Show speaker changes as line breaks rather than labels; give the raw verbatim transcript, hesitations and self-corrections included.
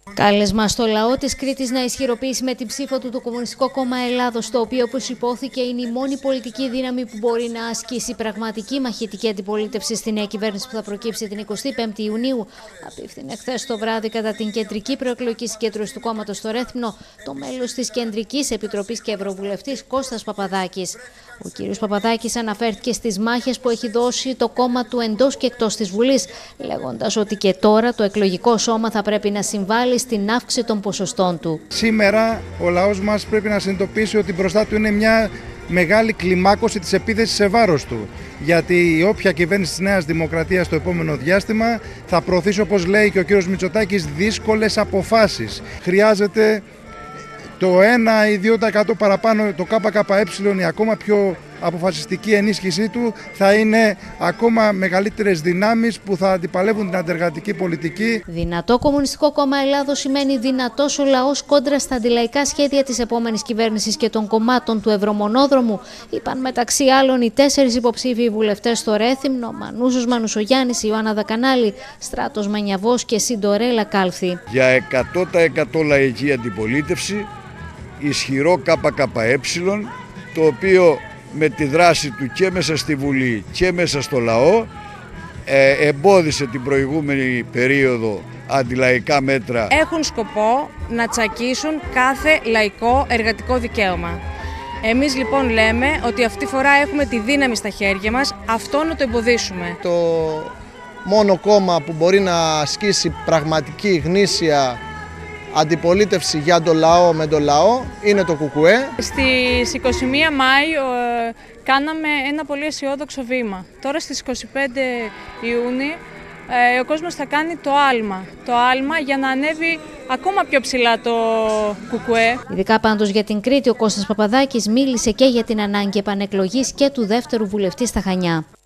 Κάλεσμα στο λαό της Κρήτης να ισχυροποιήσει με την ψήφο του το Κομμουνιστικό Κόμμα Ελλάδος, το οποίο, όπως υπόθηκε, είναι η μόνη πολιτική δύναμη που μπορεί να ασκήσει πραγματική μαχητική αντιπολίτευση στη νέα κυβέρνηση που θα προκύψει την εικοστή πέμπτη Ιουνίου. Απίφθινε χθες το βράδυ, κατά την κεντρική προεκλογική συγκέντρωση του κόμματος στο Ρέθυμνο, το μέλος της Κεντρικής Επιτροπής και Ευρωβουλευτής Κώστας Παπαδάκης. Ο κύριος Παπαδάκης αναφέρθηκε στις μάχες που έχει δώσει το κόμμα του εντός και εκτός της Βουλής, λέγοντας ότι και τώρα το εκλογικό σώμα θα πρέπει να συμβάλλει στην αύξηση των ποσοστών του.
Σήμερα ο λαός μας πρέπει να συνειδητοποιήσει ότι μπροστά του είναι μια μεγάλη κλιμάκωση της επίθεσης σε βάρος του. Γιατί η όποια κυβέρνηση της Νέας Δημοκρατίας στο επόμενο διάστημα θα προωθήσει, όπως λέει και ο κύριος Μητσοτάκης, δύσκολες αποφάσεις. Χρειάζεται το ένα ή δύο τοις εκατό παραπάνω, το ΚΚΕ, η ακόμα πιο αποφασιστική ενίσχυσή του, θα είναι ακόμα μεγαλύτερες δυνάμεις που θα αντιπαλεύουν την αντεργατική πολιτική.
Δυνατό Κομμουνιστικό Κόμμα Ελλάδος σημαίνει δυνατός ο λαός κόντρα στα αντιλαϊκά σχέδια της επόμενης κυβέρνησης και των κομμάτων του Ευρωμονόδρομου, είπαν μεταξύ άλλων οι τέσσερις υποψήφιοι βουλευτές στο Ρέθυμνο, Μανούσος Μανουσογιάννης, Ιωάννα Δακανάλη, Στράτος Μανιαβός και Συντορέλα Κάλθη.
Για εκατό τοις εκατό λαϊκή αντιπολίτευση, ισχυρό ΚΚΕ, το οποίο με τη δράση του και μέσα στη Βουλή και μέσα στο λαό ε, εμπόδισε την προηγούμενη περίοδο αντιλαϊκά μέτρα.
Έχουν σκοπό να τσακίσουν κάθε λαϊκό εργατικό δικαίωμα. Εμείς λοιπόν λέμε ότι αυτή τη φορά έχουμε τη δύναμη στα χέρια μας, αυτό να το εμποδίσουμε.
Το μόνο κόμμα που μπορεί να ασκήσει πραγματική γνήσια αντιπολίτευση για το λαό με το λαό είναι το ΚΚΕ.
Στις εικοστή πρώτη Μαΐου ε, κάναμε ένα πολύ αισιόδοξο βήμα. Τώρα στις εικοστή πέμπτη Ιουνίου ε, ο κόσμος θα κάνει το άλμα. Το άλμα για να ανέβει ακόμα πιο ψηλά το ΚΚΕ.
Ειδικά πάντως για την Κρήτη, ο Κώστας Παπαδάκης μίλησε και για την ανάγκη επανεκλογής και του δεύτερου βουλευτή στα Χανιά.